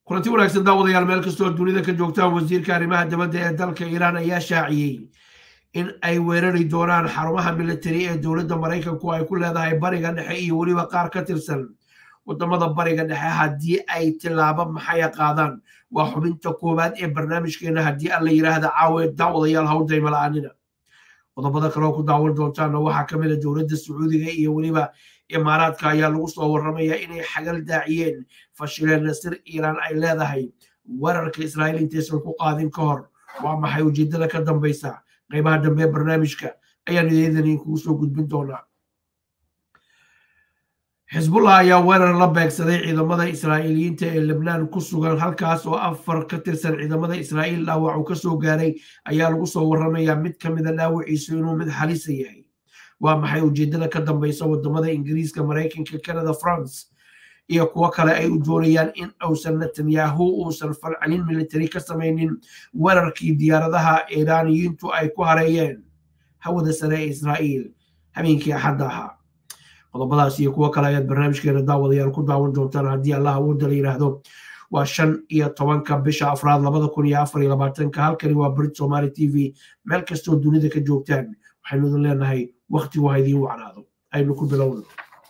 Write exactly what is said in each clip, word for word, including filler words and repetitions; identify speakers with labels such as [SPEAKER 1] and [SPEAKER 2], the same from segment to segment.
[SPEAKER 1] kulanti wanaagsan daawadayaal meel kastoo dunida ka joogtaan wasiirka arrimaha dibadda ee dalka Iiraan ayaa shaaciyay in ay weerari doonaan xarumaha military ee dowladda Mareykanku ay ku leedahay bariga dhexe iyo waliba qaar ka tirsan wadamada bariga dhexe haddii ay tilaabo maxay qaadaan waa xubinta koowaad ee barnaamijkeena haddii alla yiraahdo caawa daawadayaal hawday malaanina qodobada kale oo ku daawan doontaana waxaa ka mid ah dowladda Sacuudiga iyo waliba imaaraadka ayaa lagu soo warramaya inay xagal daaciyeen fashileen nasir Iiraan ay leedahay weerarka Israa'iil intaysan ku qaadin ka hor waa maxay ujeedada ka dambaysa qaybaha dambe barnaamijka ayaan idin kugu soo gudbin doonaa Hezbollah ayaa weerar la beegsaday ciidamada Israa'iiliyiinta ee Lebanon ku sugan halkaas oo afar ka tirsan ciidamada Israa'iil dhaawac uu ka soo gaaray ayaa lagu soo warramaya mid ka mid ah dhaawaciisu inuu mid halis yahay waa maxay ujeedada ka dambaysa wadamada Ingiriiska Mareykanka Canada France iyo kuwa kale ay u doonayaan in uusan Netanyahu uusan falcelin military ka samaynin weerarkii diyaaradaha Iiraaniyiintu ay ku hareeyeen hawada sare ee Israa'iil habeenkii Axadda ahaa qodobadaas iyo kuwa kale ayaad barnaamijkeena daawadayaal ku daawan doontaan haddii Allah awoodda la yiraahdo waa shan iyo tobanka bisha afraad labada kun iyo afar iyo labaatanka halkani waa Brit Somali T V meel kastoo dunida ka joogtaan waxaynu idin leenahay waqti waa idin wacnaado aynu ku bilowno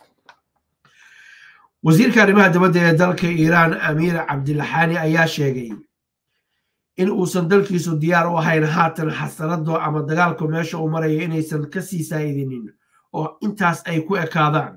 [SPEAKER 1] wasiirka arrimaha dibadda ee dalka Iiraan Amiir Cabdilahani ayaa sheegay in uusan dalkiisu diyaar u ahayn haatan xasanado ama dagaalka meesha uu marayo inaysan ka sii saa'idinin oo intaas ay ku ekaadaan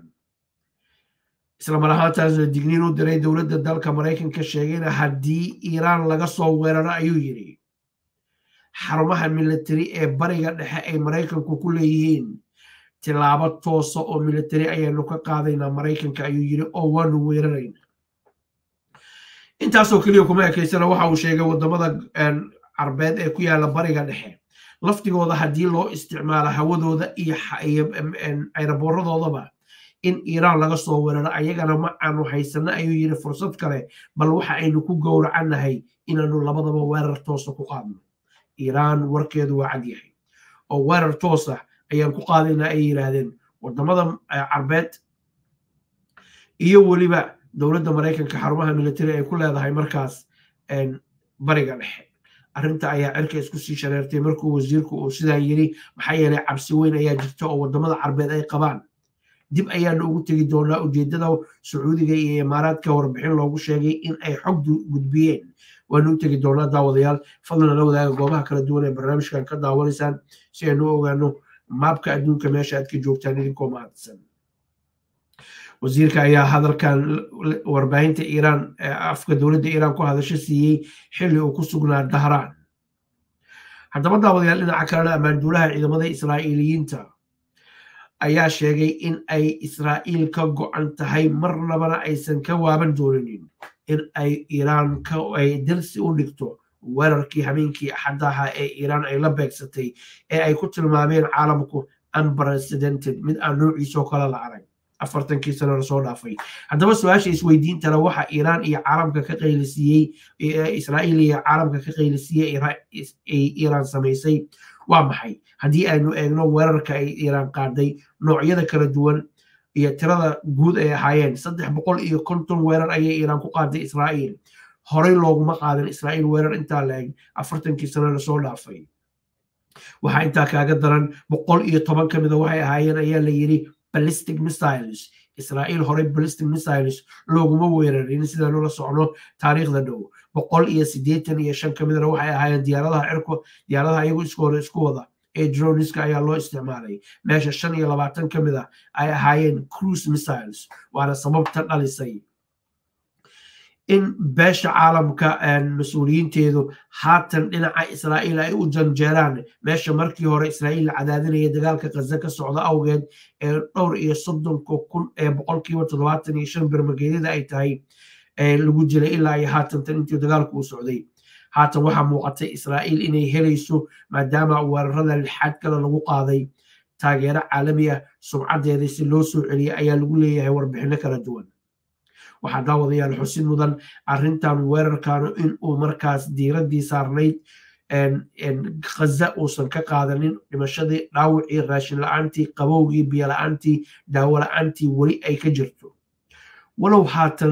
[SPEAKER 1] isla mar ahaantaas digniin u diray dowladda dalka Mareykanka sheegayna haddii Iiraan laga soo weeraro ayuu yiri xarumaha military ee bariga dhexe ay Mareykanku ku leeyihiin tilaabo toos oo military ayaynu ka qaadaynaa Mareykanka ayuu yiri oo waanu weerarayna intaas oo kaliya kuma ekeysana waxa uu sheegay wadamada Carbeed ee ku yaala bariga dhexe laftigooda haddii loo isticmaalo hawadooda iyo aeroboorradoodaba in Iiraan laga soo weeraro ayagana ma aanu haysana ayuu yiri fursad kale bal waxa aynu ku gowracanahay inaanu labadaba weerar toos ku qaadno Iiraan warkeedu waa cad yahay oo weerar toos ah ayaan ku qaadinaa ay yiraahdeen wadamada Carbeed iyo waliba dowladda Mareykanka xarumaha military ay ku leedahay markaas bariga dhexe arrinta ayaa cirka isku sii shareertay markuu wasiirku uu sidaa yiri maxay yeelay cabsi weyn ayaa jirta oo wadamada Carbeed ay qabaan dib ayaanu ugu tagi doonaa ujeedada Sacuudiga iyo Imaaraadka warbixin loogu sheegay in ay xog gudbiyeen waanu u tagi doonaa daawadayaal fadlan la wadaaga goobaha kala duwan ee barnaamijkan ka daawanaysaan si aynu ogaano maabka adduunka meesha aad ka joogtaan idinkoo mahadsan wasiirka ayaa hadalkan warbaahinta Iiraan afka dowladda Iiraan ku hadasho siiyay xilli uu ku sugnaa Dahraan haddaba daawadayaal dhinaca kalena ammaanduulaha ciidamada Israa'iiliyiinta ayaa sheegay in ay Israa'iil ka go'an tahay marnabana aysan ka waaban doonin in ay Iiraan ka ay dirsi u dhigto weerarkii habeenkii Axadda ahaa ee Iiraan ay la beegsatay ee ay ku tilmaameen caalamku unprecedented mid aan noociisa kala la arag afartankii sano la soo dhaafay haddaba su'aasha isweydiinta la waxa Iiraan iyo caalamka ka qaylisiyay Israa'iil iyo caalamka ka qaylisiyay Iiraan samaysay waa maxay haddii aynu eegno weerarka ay Iiraan qaaday noocyada kala duwan iyo tirada guud ay ahaayeen saddex boqol iyo konton weerar ayay Iiraan ku qaaday Israa'iil horey looguma qaadan Israa'iil weerar intaa la eg afartankii sano la soo dhaafay waxa intaa kaaga daran boqol iyo toban ka mid ah waxay ahaayeen ayaa la yiri ballistic missiles Israa'iil horey ballistic missiles looguma weerarin sidaan ula socno taariikhda dhow boqol iyo siddeetan iyo shan ka mid ah waxay ahaayeen diyaaradaha cirko diyaaradaha iyagu isku hore isku wada ee droneska ayaa loo isticmaalay meesha shan iyo labaatan ka mid ah ay ahaayeen cruise missiles waana sababta dhalisay in beesha caalamka mas'uuliyiinteedu haatan dhinaca Israa'iil ay u janjeeraan meesha markii hore Israa'iil cadaadinaya dagaalka Gaza ka socda awgeed ee dhowr iyo soddon kun ee boqolkiiba toddobaatan iyo shan bermageedada ay tahay ee lagu jiray ilaa iyo haatan tan intii dagaalku u socday haatan waxaa muuqatay Israa'iil inay helayso maadaama weerarada lixaad kale lagu qaaday taageero caalami ah sumcadeeda si loo soo celiyay ayaa lagu leeyahay warbixino kala duwan waxaa daawadayaal xusid mudan arrintan weerarkaanu in uu markaas diiradii saarnayd Gaza uusan ka qaadanin dhimashadii dhaawacii raashin la'aantii qabowgii biyo la'aantii daawo la'aantii weli ay ka jirto walow haatan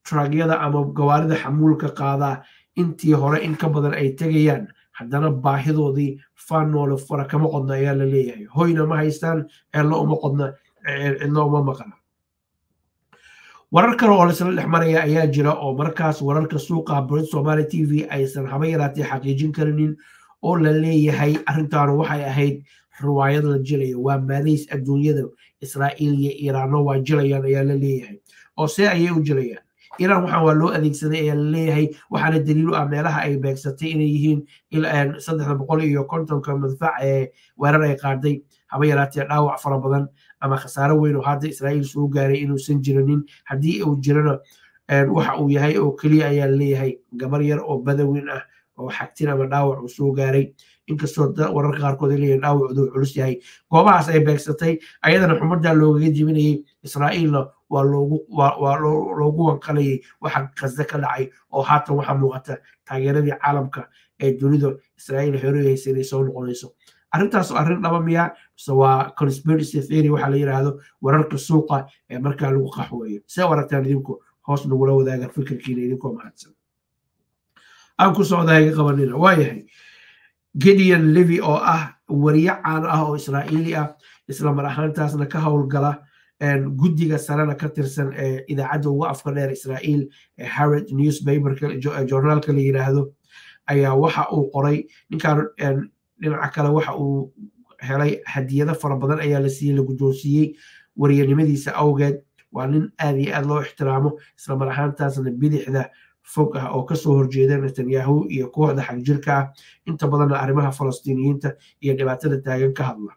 [SPEAKER 1] trugyada ama gawaarida xamuulka qaadaa intii hore in ka badan ay tegayaan haddana baahidoodii faanoole fara kama qodna ayaa la leeyahay hoyna ma haystaan ceello uma qodna cidna uma maqna warar kale oo laisla dhex maraya ayaa jira oo markaas wararka suuqa Brit Somali T V aysan haba yaraatee xaqiijin karinin oo la leeyahay arrintan waxay ahayd riwaayad la jilayo waa maadays adduunyada Israa'iil iyo Iiraanno waa jilayaan ayaa la leeyahay oo see ayay u jilayaan Iiraan waxaan waa loo adeegsaday ayaa la leeyahay waxaana daliil u ah meelaha ay beegsatay inay yihiin ilaa saddex boqol iyo konton ka madfac ee weerar ay qaaday haba yaraatee dhaawac fara badan ama khasaaro weyn oo hadda Israa'iil soo gaaray inuusan jirinin haddii uu jirana waxa uu yahay oo kaliya ayaa la leeyahay gabar yar oo badawin ah oo xagtin ama dhaawac uu soo gaaray inkastoo wararka qaarkood ay leeyihiin dhaawacdu culus yahay goobahaas ay beegsatay ayadana xumadda loogaga jebinayay Israa'iilna waa loogu waa loogu wanqalayay waxa Gaza ka dhacay oo haatan waxa muuqata taageeradii caalamka ee dunida Israa'iil xoriyaysa inay soo noqonayso arrintaas oo arrin dhaba miya waa conspiracy theory waxa la yiraahdo wararka suuqa ee markaa lagu qaxweeyo see warartaan idinku hoos nagula wadaaga fikirkiina idinkoo mahadsan aan ku socdahay qabanina waayahay Gideon Levy oo ah wariye caan ah oo Israa'iili ah isla mar ahaantaasna ka howlgala guddiga sarena ka tirsan ee idaacadda ugu afka dheer Israa'iil ee Haaretz newspaperka journalka la yiraahdo ayaa waxa uu qoray ninkan dhinaca kale waxa uu helay hadiyado fara badan ayaa la siiyey la guddoonsiiyey wariyanimadiisa awgeed waa nin aad iyo aad loo ixtiraamo isla mar ahaantaasna bidixda fog ah oo kasoo horjeeda Netanyahu iyo kooxda xagjirka ah inta badanna arrimaha Falastiiniyiinta iyo dhibaatada taagan ka hadla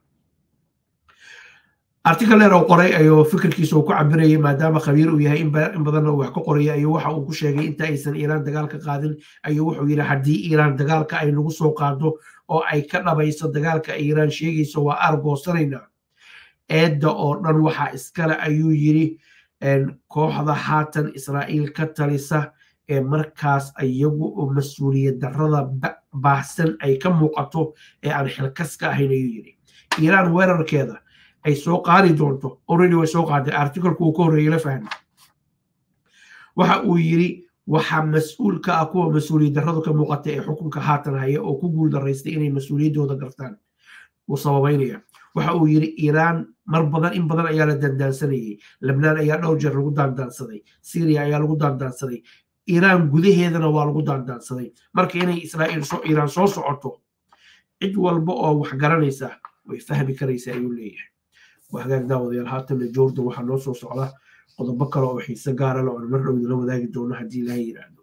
[SPEAKER 1] article oo qoray ayuu fikirkiisa ku cabirayay maadaama khabiir uu yahay in badan oo wax ka qoraya ayuu waxa uu ku sheegay inta aysan Iiraan dagaalka qaadin ayuu wuxuu yiri haddii Iiraan dagaalka ay nagu soo qaado oo ay ka dhabayso dagaalka Iiraan sheegayso waa argoosanayna eedda oo dhan waxa iskale ayuu yiri kooxda haatan Israa'iil ka talisa ee markaas ayagu oo mas'uuliyad darrada baahsan ay ka muuqato ee aan xilkaska ahayn ayuu yiri Iiraan weerarkeeda ay soo qaadi doonto already way soo qaaday article-ku uu ka horeeyay la fahmay waxa uu yiri waxa mas'uul ka ah kuwa mas'uuliyad darrada ka muuqata ee xukunka haatan haya oo ku guul daraystay inay mas'uuliyadooda gartaan uu sababaynaya waxa uu yiri Iiraan mar badan in badan ayaa la dandaansanayay Lebanon ayaa dhowr jeer lagu dandaansaday Syria ayaa lagu dandaansaday Iiraan gudaheedana waa lagu dandaansaday marka inay Israa'iil soo Iiraan soo socoto cid walba oo wax garanaysa way fahmi karaysaa ayuu leeyahay وهذا داود يلهات من جورد وحنا نصوص على قضب بكرة وحيس جارة لو المرة من لو ذاك دون هدي لا يرادو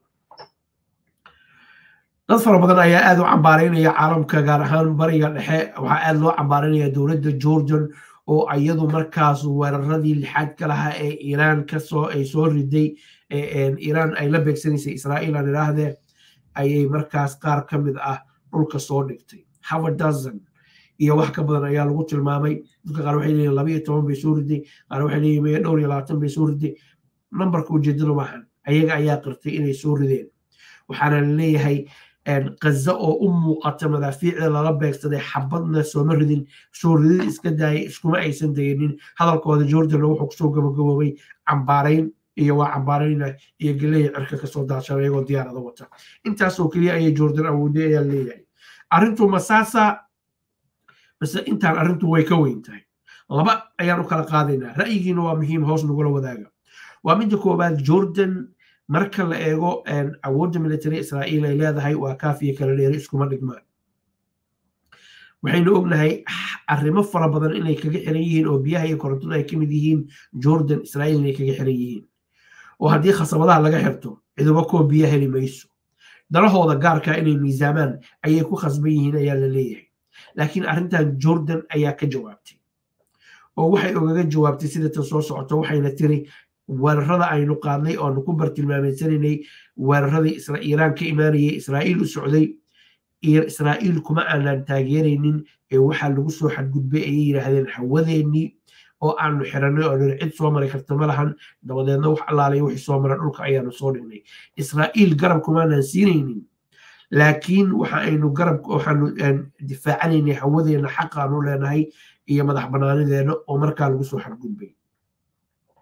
[SPEAKER 1] نظفر بدنا يا أذو عبارين يا عالم كجارهان بري الحق وأذو عبارين يا دولة جوردن أو أيضا مركز والردي الحد كلها إيران كسو أي سور دي إيران أي لبك سنة إسرائيل على هذا أي مركز قار كمد أه رولك صورتي how it doesn't iyo wax ka badan ayaa lagu tilmaamay dadka qaar waxay leeyihiin laba iyo toban bay soo riday qaar waxay leeyihiin dhowr iyo labaatan bay soo riday numberka ujeedada waxan ayaga ayaa qirtay inay soo rideen waxaana la leeyahay Gaza oo u muuqata madaafiicda lala beegsaday xabadna sooma ridin soo ridid iska daayay iskuma aysan daynin hadalkooda Jordan wuxuu kusoo gabagaboobay cambaarayn iyo waa cambaarayna iyo galay cirka ka soo daashay iyagoo diyaarada wata intaas oo kaliya ay Jordan awoodey ayaa leeyahay arrintu masaasa بس أنت أرنتو ويكوين تاي لبا أيانو كلا قادينا رأيين ومهم هوس نقول وذاك ومن جكوا بعد جوردن مركل إيجو أن أود ملتري إسرائيل إلى هذا هاي وكافية كلا ليريس كمان نجمع وحين قلنا هاي الرمف ربضن إنه كجحريين أو بيها يكرتون كمديين جوردن إسرائيل إنه كجحريين وهذه خاصة وضع لقى حرته إذا بكوا بيها اللي ما يسوا ده هو ذا جار كائن الميزان أي يكون خصبيه هنا يلا ليه لكن أرنتان جوردن أيا كجوابتي ووحي أوجا جوابتي سيدة تصوص عطو وحي نتري ورهذا أي نقاضي أو نكبر تلمامين سنيني ورهذا إسرائيل إيران كإيمانية إسرائيل والسعودية إسرائيل كما أن تاجرين وحا لغسو حد قد بأي هذين حوذيني أو أن حرني أو نعيد صومري كرتملحن دوادين نوح الله عليه وحي صومري نلقى أيا نصوريني إسرائيل قرب كما نسيريني لكن وحانو قرب وحانو دفاعني حوذينا حقا نو لانهي إيا مدح بنانيدينا ومركا لغسو حد قد بي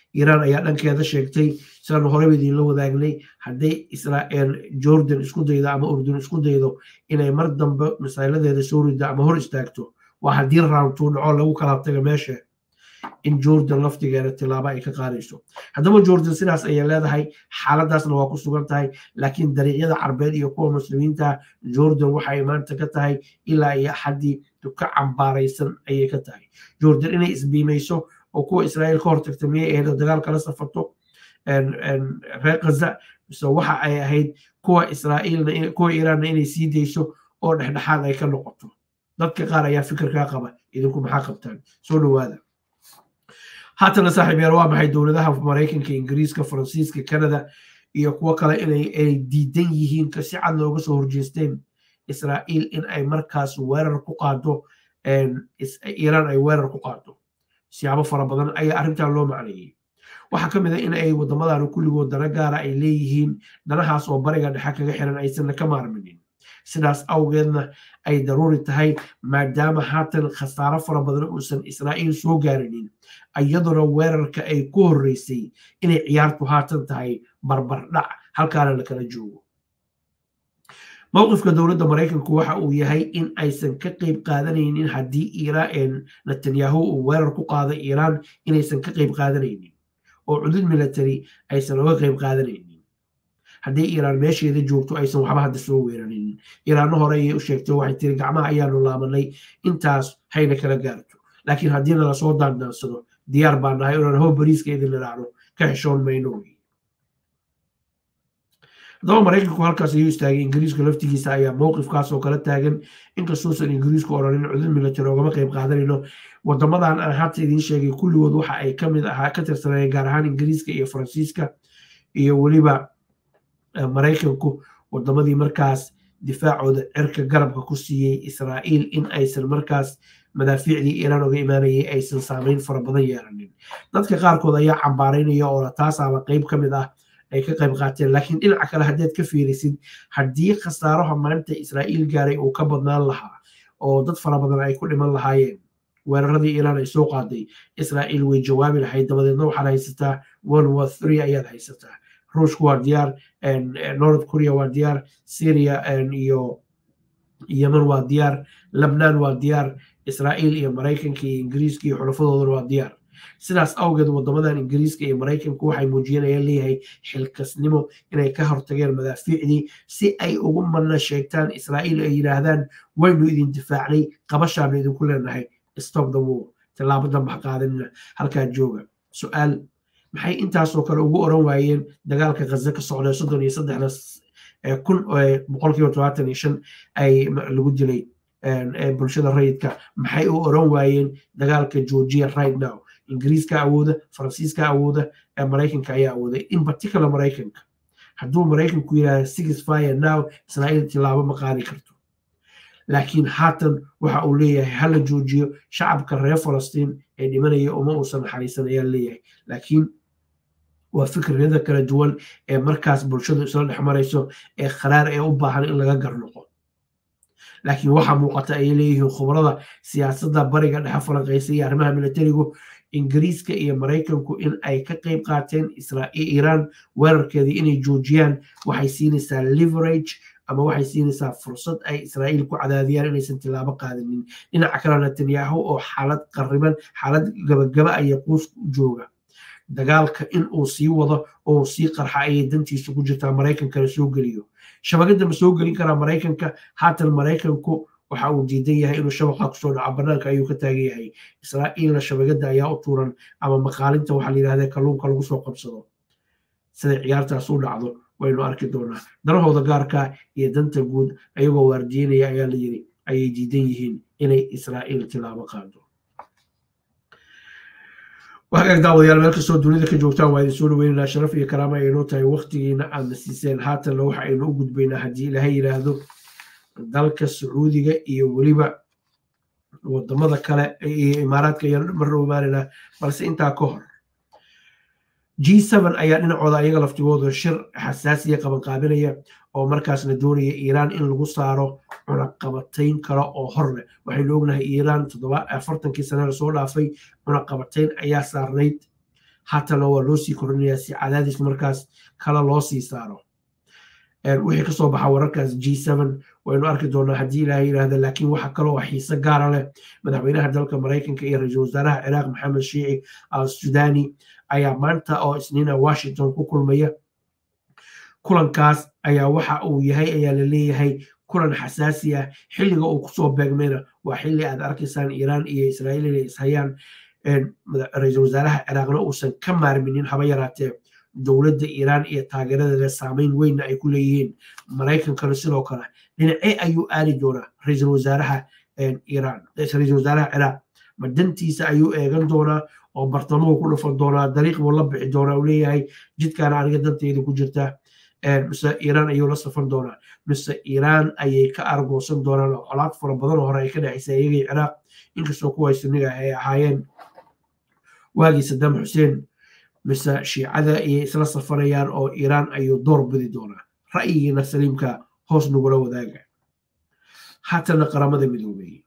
[SPEAKER 1] إيران أيا دنك هذا شيء سان هرب دين لو ذاقني هدي إسرائيل جوردن اسكو ديدا أما أردن اسكو ديدو إنay mar dambe masaa'iladeeda soo rida ama hor istaagto waa haddii raawtuun oo lagu kala tago meesha in Jordan laftigeeda tilaabo ay ka qaadayso haddaba Jordan sidaas ay leedahay xaaladaasna waa ku sugan tahay laakiin dariiqyada carbeed iyo kuwa muslimiinta Jordan waxay maanta ka tahay ilaa iyo xadii ka cambaaraysan ayay ka tahay Jordan inay isbiimayso oo kuwa Israa'iil ka hortagtay miyay ahayd dagaal kala safarto en en reer Gaza so waxa ay ahayd kuwa Israa'iilna kuwa Iiraan inay sii deyso oo dhexdhexaad ay ka noqoto dadka qaar ayaa fikirka qaba idinku maxaa qabtaan soo dhawaada haatan saaxiibayaal waa maxay dowladaha Mareykanka Ingiriiska Faransiiska Canada iyo kuwa kale inay ay diidan yihiin ka si cad looga soo horjeesteen Israa'iil in ay markaas weerar ku qaado en Iiraan ay weerar ku qaado siyaabo fara badan ayaa arrintan loo macneeyay waxa kamid ah in ay wadamadan kulligood dana gaar ah ay leeyihiin danahaas oo bariga dhexe kaga xiran aysan ka maarminin sidaas awgeedna ay daruuri tahay maadaama haatan khasaaro fara badan uusan Israa'iil soo gaarinin ayaduna weerarka ay ku horeysay inay ciyaartu haatan tahay barbar dhac halkaana la kala joogo mowqifka dowladda Mareykanku waxa uu yahay in aysan ka qayb qaadanaynin haddii Iiraan Netanyahu uu weerar ku qaado Iiraan inaysan ka qayb qaadanaynin oo cudud military aysan uga qayb qaadanaynin haddii Iiraan meesheeda joogto aysan waxba hadda soo weerarin Iiraan hore ay u sheegtay waxay tiri gacmaha ayaanu laabanay intaas hayna kala gaarto laakiin haddii la soo daandaansado diyaar baan nahay inaan hoo bariiska idin raacno ka xishoon mayno daba Mareykanku halkaas ayuu istaagay Ingiriiska laftigiisa ayaa mowqifkaas oo kala taagan inkastoo san Ingiriisku oranin cudud military ugama qayb qaadanayno wadamadan aan hadda idin sheegay kulligood waxa ay kamid ahaa ka tirsanayeen gaar ahaan Ingiriiska iyo Faransiiska iyo waliba Mareykanku wadamadii markaas difaacooda cirka garabka ku siiyay Israa'iil in aysan markaas madaafiicdii Iiraan uga imaanayay aysan saameyn fara badan yeelanin dadka qaarkood ayaa cambaaraynaya oo taas ama qayb kamid ah ay ka qayb qaateen laakiin dhinaca kale haddaad ka fiirisid haddii khasaaraha maanta Israa'iil gaaray uu ka badnaan lahaa oo dad fara badan ay ku dhiman lahaayeen weeraradii Iiraan ay soo qaaday Israa'iil way jawaabi lahayd dabadeedna waxaad haysataa World War three ayaad haysataa Ruushku waa diyaar North Korea waa diyaar Syria iyo Yemen waa diyaar Lebanon waa diyaar Israa'iil iyo Mareykanka iyo Ingiriiska iyo xulafadooduna waa diyaar sidaas awgeed wadamadan Ingiriiska iyo Mareykanku waxay muujinayaan leeyahay xilkasnimo inay ka hortageen madaafiicdii si ay ugu manna sheegtaan Israa'iil ay yiraahdaan waynu idin difaacnay qabashaanu idinku leenahay stop the war tilaabadan bax qaadanina halkaa jooga su'aal maxay intaas oo kale ugu oran waayeen dagaalka Gaza ka socday soddon iyo saddex kun boqolkiiba todobaatan iyo shan ay lagu dilay bulshada rayidka maxay u oran waayeen dagaalka Georgia right now Ingiriiska awooda Faransiiska awooda Mareykanka ayaa awooda in particular Mareykanka hadduu Mareykanku yiraahdo ceasefire now Israa'iil tilaabo ma qaadi karto laakiin haatan waxa uu leeyahay hala joojiyo shacabka reer Falastiin ee dhimanaya uma uusan xariisan ayaa leeyahay laakiin waa fikrada kala duwan ee markaas bulshadu isla dhex marayso ee qaraar ee u baahan in laga garnoqo laakiin waxa muuqata ay leeyihiin khubarada siyaasadda bariga dhexe falanqeysa iyo arrimaha militarigu Ingiriiska iyo Mareykanku in ay ka qayb qaateen Israa'iil Iiraan weerarkeedii inay joojiyaan waxay siinaysaa leverage ama waxay siinaysaa fursad ay Israa'iil ku cadaadiyaan inaysan tilaabo qaadanin dhinaca kale Netanyahu oo xaalad qariban xaalad gabagaba ay quus jooga dagaalka in uu sii wado oo sii qarxa ay dantiisu ku jirtaa Mareykanka soo geliyo shabakada ma soo gelin karaa Mareykanka haatan Mareykanku waxa uu diidan yahay inuu shabaqa ku soo dhaco banaanka ayuu ka taagan yahay Israa'iilna shabakada ayaa u tuuran ama maqaalinta waxa la yiraahdaa kalluunka lagu soo qabsado sida ciyaartaas u dhacdo waynu arki doonaa darahooda gaarka iyo danta guud ayagoo waardiinaya ayaa la yiri ayay diidan yihiin inay Israa'iil tilaabo qaado waxaan daawadayaal meel kastoo dunida ka joogtaan waa idin soo dhaweynaa sharaf iyo karaama ay noo tahay waqtigiina aad nasiiseen haatan waxa aynu u gudbaynaa haddii ilaahay yiraahdo dalka Sacuudiga iyo waliba wadamada kale iyo Imaaraadka iyo marno imaanayna balse intaa ka hor G seven ayaa dhinacooda ayaga laftigooda shir xasaasiya qaban qaabinaya oo markaasna doonaya Iiraan in lagu saaro cunaqabatayn kale oo hor leh waxaynu ognahay Iiraan toddoba afartankii sano la soo dhaafay cunaqabatayn ayaa saarnayd haatana waa loo sii kordhinayaa si cadaadis markaas kala loo sii saaro wixii kasoo baxa wararkaas G seven waynu arki doonaa haddii ilaahay yiraahdo laakiin waxa kale oo xiise gaar leh madaxweynaha dalka Mareykanka iyo ra'iisul wasaaraha Ciraaq Maxamed Shiici al-Sudaani ayaa maanta oo isniina Washington ku kulmaya kulankaas ayaa waxa uu yahay ayaa la leeyahay kulan xasaasi ah xilliga uu kusoo beegmayna waa xilli aad arkaysaan Iiraan iyo Israa'iil inay ishayaan ra'iisul wasaaraha Ciraaqna uusan ka maarminin haba yaraatee dowladda Iiraan iyo taageeradeeda saameyn weyn ay ku leeyihiin Mareykankana sidoo kale dhinacee ayuu aadi doonaa ra'iisul wasaaraha Iiraan ra'iisul wasaaraha Ciraaq ma dantiisa ayuu eegan doonaa oo bartamaha ku dhufan doonaa dariiq buu la bixi doonaa uu leeyahay jidkaan aniga danteyda ku jirta mise Iiraan ayuu la safan doonaa mise Iiraan ayay ka argoosan doonaan oo colaad fara badan oo hore ay ka dhaxaysay iyaga Ciraaq inkastoo kuwa sunniga ay ahaayeen waagii Saddam Hussein mise shiicada iyo isla safarayaan oo Iiraan ayuu door bidi doonaa ra'yigiina saliimka hoos nagula wadaaga haatana qaramada midoobay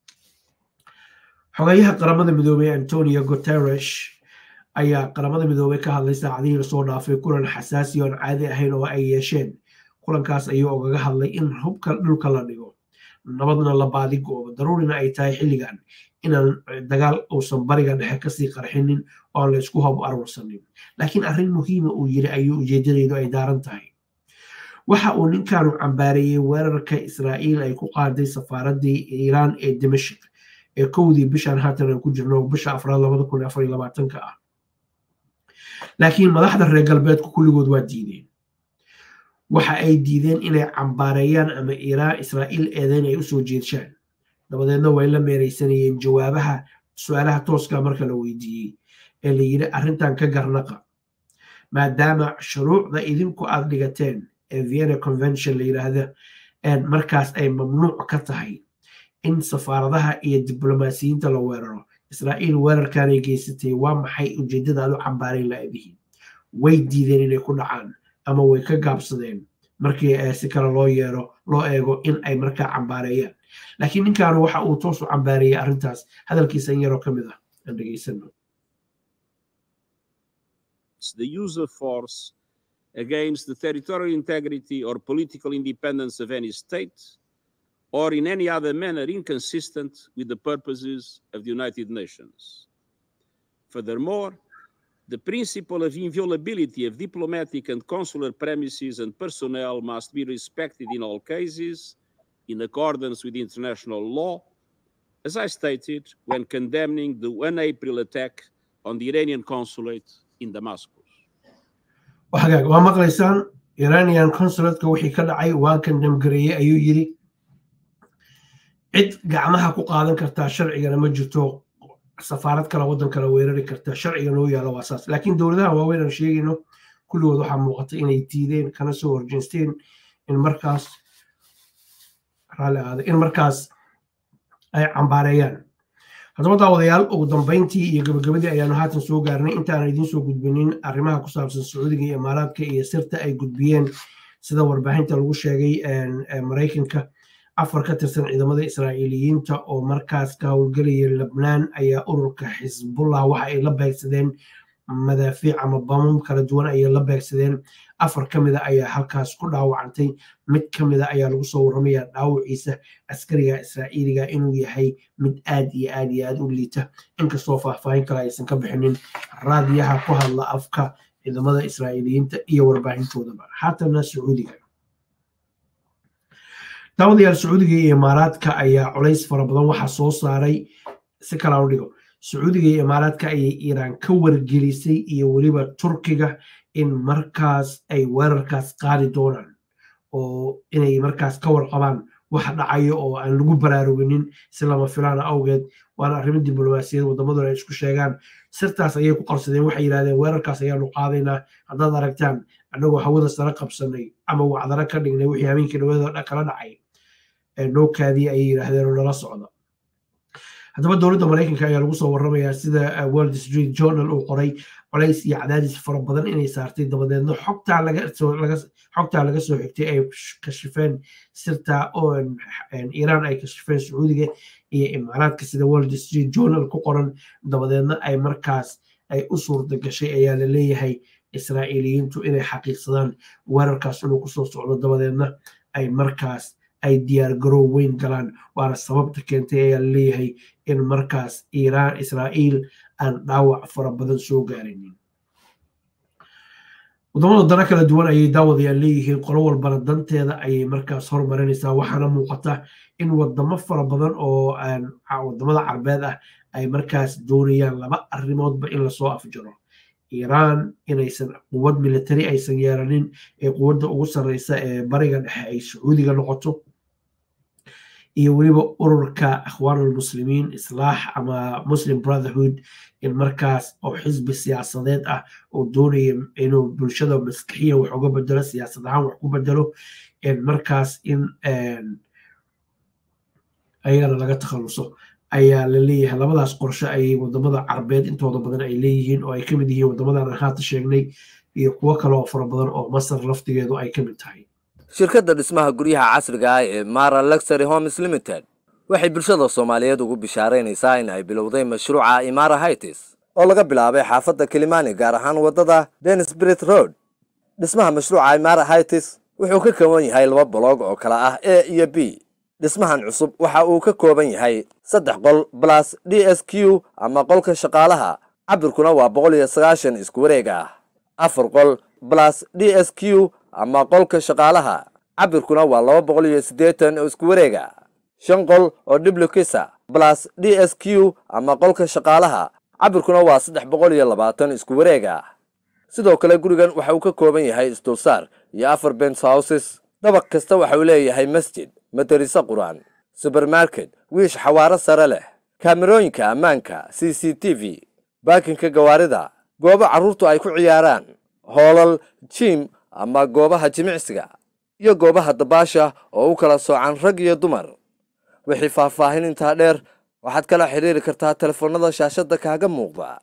[SPEAKER 1] xogayaha qaramada midoobay Antonio Guterres ayaa qaramada midoobay ka hadlay saacadihii la soo dhaafay kulan xasaasi oo aan caadi ahayn oo ay yeesheen kulankaas ayuu ogaga hadlay in hubka dhulka la dhigo nabadna la baadigoobo daruurina ay tahay xilligan inaan dagaal uusan bariga dhexe kasii qarxinin oo la isku hab arursanin laakiin arrin muhiima uu yiri ayuu ujeedadaydu ay daaran tahay waxa uu ninkaanu cambaareeyey weerarka Israa'iil ay ku qaaday safaaradii Iiraan ee Dimashq ee kowdii bishan haatan ku jirno bisha afraad laba kun iyo afar iyo labaatan ah laakiin madaxda reer galbeedku kulligood waa diideen waxa ay diideen inay cambaareeyaan ama Iiraan Israa'iil eedayn ay u soo jeedshaan dabadeedna way la meereysanayeen jawaabaha su'aalaha tooska marka la weydiiyey ee la yiri arrintan ka garnaqa maadaama shuruucda idinku aad dhigateen ee Vienna Convention la yiraahdo ee markaas ay mamnuuc ka tahay in safaaradaha iyo diblomaasiyiinta la weeraro Israa'iil weerarkan ay geysatay waa maxay ujeedada aad u cambaareyn lahayd way diideen inay ku dhacaan ama way ka gaabsadeen markii si kale loo yeero loo eego in ay markaa cambaareeyaan laakiin ninkan waxa uu toos u cambaareeyay arrintaas hadalkiisa in yaroo ka mid ah aan dhageysano
[SPEAKER 2] the use of force against the territorial integrity or political independence of any state or in any other manner inconsistent with the purposes of the United Nations. Furthermore, the principle of inviolability of diplomatic and consular premises and personnel must be respected in all cases in accordance with international law, as I stated when condemning the one April attack on the Iranian consulate in Damascus.
[SPEAKER 1] وحقاق waa maqlaysaan Iranian consulate-ka wixii ka dhacay waa kan damgareeyay ayuu yiri cid gacmaha ku qaadan kartaa sharcigana ma jirto safaarad kala wadan kala weerari kartaa sharciga loo yaalo waa saas laakiin dowladaha waaweyn aan sheegayno kulligood waxaa muuqata inay diideen kana soo horjeesteen in markaas raali aada in markaas ay cambaareeyaan haddaba daawadayaal ugu dambeyntii iyo gabagabadii ayaanu haatan soo gaarnay intaan idiin soo gudbinin arrimaha ku saabsan Sacuudiga iyo Imaaraadka iyo sirta ay gudbiyeen sida warbaahinta lagu sheegay Mareykanka afar ka tirsan ciidamada Israa'iiliyiinta oo markaas ka howlgelaya Lebanon ayaa ururka Xisbullah waxa ay la beegsadeen madaafiic ama bamam kala duwan ay la beegsadeen afar kamida ayaa halkaas ku dhaawacantay mid kamida ayaa lagu soo waramayaa dhaawaciisa askariga Israa'iiliga inuu yahay mid aad iyo aad iyo aad u liita inkastoo faahfaahin kale aysan ka bixinin raadiyaha ku hadla afka ciidamada Israa'iiliyiinta iyo warbaahintoodaba haatana Sacuudiga daawadayaal Sacuudiga iyo Imaaraadka ayaa culays fara badan waxa soo saaray si kala u dhigo Sacuudiga iyo Imaaraadka ay Iiraan ka wargelisay iyo waliba Turkiga in markaas ay weerarkaas qaadi doonaan oo inay markaas ka warqabaan waxa dhacayo oo aan lagu baraaruginin si lama filaan awgeed waana arrimo diblomaasiyad wadamada ay isku sheegaan sirtaas ayay ku qarsadeen waxay yiraahdeen weerarkaas ayaanu qaadaynaa haddaad aragtaan anagoo hawada sare qabsanay ama wacdara ka dhignay wixii habeenkii dhawada kala dhacay nookaadii ay yiraahdeen oo nala socda haddaba dowladda Mareykanka ayaa lagu soo waramayaa sida Wall Street Journal uu qoray culays iyo cadaadis fara badan inay saartay dabadeedna xogta laga soo laga xogta laga soo xigtay ay kashifeen sirta oo Iiraan ay kashifeen Sacuudiga iyo Imaaraadka sida Wall Street Journal ku qoran dabadeedna ay markaas ay u suurta gashay ayaa la leeyahay israa'iiliyiintu inay xaqiiqsadaan weerarkaas inuu kusoo socdo dabadeedna ay markaas ay diyaar garow weyn galaan waana sababta keentay ayaa la leeyahay in markaas iiraan israa'iil aan dhaawac fara badan soo gaarinin wadamada dana kala duwan ayay daawadayaan leeyihiin qolo walbana danteeda ayay markaas hormarinaysaa waxaana muuqata in wadamo fara badan oo wadamada carbeed ah ay markaas doonayaan laba arrimoodba in lasoo afjaro iiraan inaysan quwad military aysan yeelanin ee quwadda ugu sarreysa ee bariga dhexe ay sacuudiga noqoto iyo weliba ururka akhwaanulmuslimiin islaax ama muslim brotherhood in markaas oo xisbi siyaasadeed ah oo doonaya inuu bulshada maskaxiya wax uga bedelo siyaasad ahaan wax ku bedelo markaas in ayagana laga takhaluso ayaa la leeyahay labadaas qorshe ayay wadamada carbeed intooda badan ay leeyihiin oo ay ka mid yihiin wadamadan aan haata sheegnay iyo kuwo kale oo fara badan oo masar laftigeedu ay ka mid tahay
[SPEAKER 3] shirkadda dhismaha guryaha casriga ah ee Mara Luxury Homes Limited waxay bulshada Soomaaliyeed ugu bishaaraynaysaa in ay bilowday mashruuca Imara Heights oo laga bilaabay xaafadda Kilimani gaar ahaan wadada Dennisbridge Road. Dhismaha mashruuca Imara Heights wuxuu ka kooban yahay laba block oo kala ah A iyo B. Dhismahan cusub waxa uu ka kooban yahay saddex qol plus D S Q ama qolka shaqaalaha cabirkuna waa boqol iyo sagaashan isku wareeg ah. afar qol plus D S Q ama qolka shaqaalaha cabirkuna waa laba boqol iyo siddeetan isku wareeg ah. shan qol oo duplex plus D S Q ama qolka shaqaalaha cabirkuna waa saddex boqol iyo labaatan isku wareeg ah. sidoo kale gurigan waxa uu ka kooban yahay isdulsaar iyo afar penthouses. dabaq kasta waxa uu leeyahay masjid, madarasa quraan, supermarket, wiish xawaaro sare leh, kaamirooyinka ammaanka, C C T V, baakinka gawaarida, goobo carruurtu ay ku ciyaaraan, hoolal, gym ama goobaha jimicsiga, iyo goobaha dabaasha oo u kala soocan rag iyo dumar. wixii faahfaahin intaa dheer waxaad kala xiriiri kartaa telefoonada shaashada kaaga muuqda.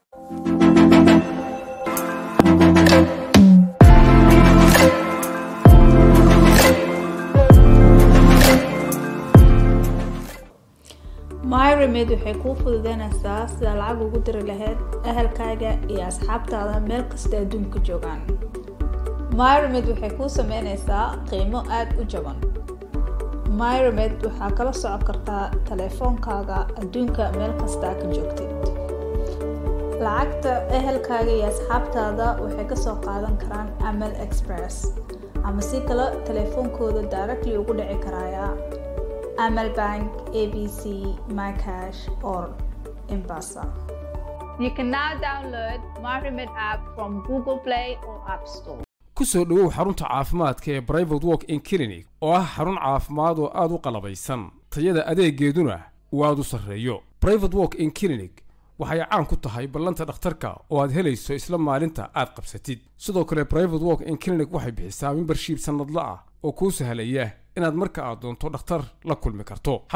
[SPEAKER 4] MyRemit waxay kuu fududeynaysaa sida lacag ugu diri lahayd ehelkaaga iyo asxaabtaada meel kasta adduunka joogaan. MyRemit waxay kuu sameynaysaa qiimo aad u jaban. MyRemit waxaa kala socon kartaa taleefoonkaaga adduunka meel kasta ka joogtid. lacagta ehelkaaga iyo asxaabtaada waxay ka soo qaadan karaan Amal Express ama si kale taleefoonkooda directly ugu dhici karaya Amal Bank, A B C, MyCash or M-Pesa. You can now download MyRemit app from Google Play or App Store.
[SPEAKER 5] ku soo dhawow xarunta caafimaadka ee Private Walk in Clinic oo ah xarun caafimaad oo aad u qalabaysan tayada adeegeeduna uu aad u sarreeyo. Private Walk in Clinic waxay caan ku tahay ballanta dhakhtarka oo aad helayso isla maalinta aad qabsatid. sidoo kale Private Walk in Clinic waxay bixisaa membership sanadle ah oo kuu sahlaya inaad marka aad doonto dhakhtar la kulmi karto.